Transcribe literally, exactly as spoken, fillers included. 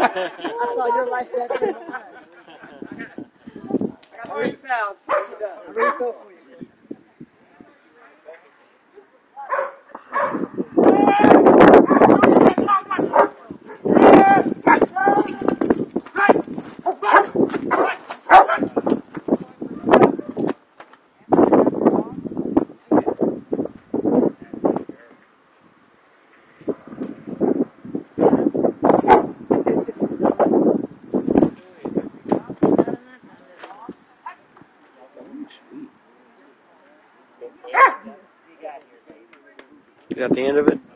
I saw your life that day. I got three pounds. I'm ready to go for you. You got the end of it?